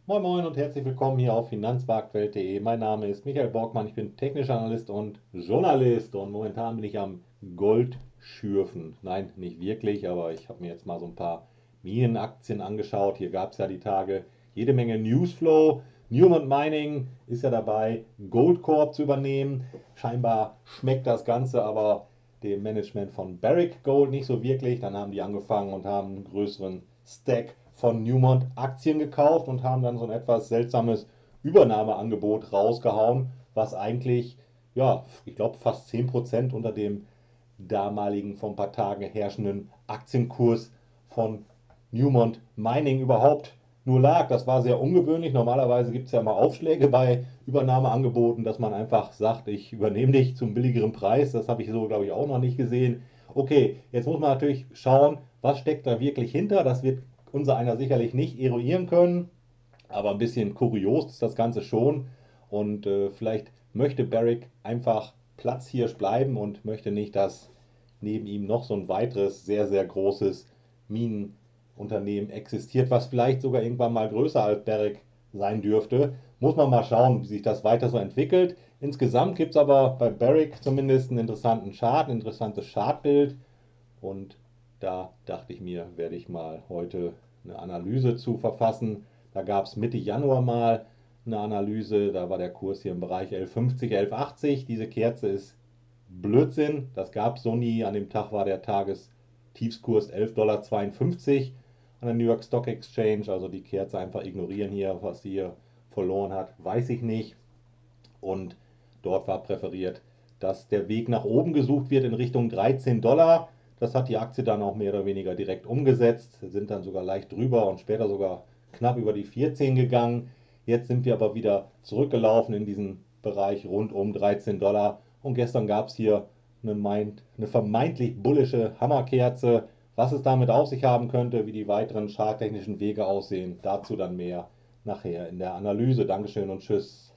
Moin Moin und herzlich willkommen hier auf finanzmarktwelt.de. Mein Name ist Michael Borgmann, ich bin technischer Analyst und Journalist und momentan bin ich am Gold schürfen. Nein, nicht wirklich, aber ich habe mir jetzt mal so ein paar Minenaktien angeschaut. Hier gab es ja die Tage jede Menge Newsflow. Newmont Mining ist ja dabei, Goldcorp zu übernehmen. Scheinbar schmeckt das Ganze aber dem Management von Barrick Gold nicht so wirklich. Dann haben die angefangen und haben einen größeren Stack von Newmont Aktien gekauft und haben dann so ein etwas seltsames Übernahmeangebot rausgehauen, was eigentlich, ja, ich glaube, fast 10% unter dem damaligen vor ein paar Tagen herrschenden Aktienkurs von Newmont Mining überhaupt nur lag. Das war sehr ungewöhnlich. Normalerweise gibt es ja immer Aufschläge bei Übernahmeangeboten, dass man einfach sagt, ich übernehme dich zum billigeren Preis. Das habe ich so, glaube ich, auch noch nicht gesehen. Okay, jetzt muss man natürlich schauen, was steckt da wirklich hinter. Das wird unser einer sicherlich nicht eruieren können, aber ein bisschen kurios ist das Ganze schon. Und vielleicht möchte Barrick einfach Platzhirsch bleiben und möchte nicht, dass neben ihm noch so ein weiteres sehr, sehr großes Minenunternehmen existiert, was vielleicht sogar irgendwann mal größer als Barrick sein dürfte. Muss man mal schauen, wie sich das weiter so entwickelt. Insgesamt gibt es aber bei Barrick zumindest einen interessanten Chart, ein interessantes Chartbild. Und da dachte ich mir, werde ich mal heute eine Analyse zu verfassen. Da gab es Mitte Januar mal eine Analyse, da war der Kurs hier im Bereich 11,50, 11,80. Diese Kerze ist Blödsinn, das gab es so nie. An dem Tag war der Tagestiefskurs 11,52 $ an der New York Stock Exchange. Also die Kerze einfach ignorieren hier, was sie hier verloren hat, weiß ich nicht. Und dort war präferiert, dass der Weg nach oben gesucht wird in Richtung 13 $. Das hat die Aktie dann auch mehr oder weniger direkt umgesetzt, sind dann sogar leicht drüber und später sogar knapp über die 14 gegangen. Jetzt sind wir aber wieder zurückgelaufen in diesen Bereich rund um 13 $ und gestern gab es hier eine vermeintlich bullische Hammerkerze. Was es damit auf sich haben könnte, wie die weiteren charttechnischen Wege aussehen, dazu dann mehr nachher in der Analyse. Dankeschön und tschüss.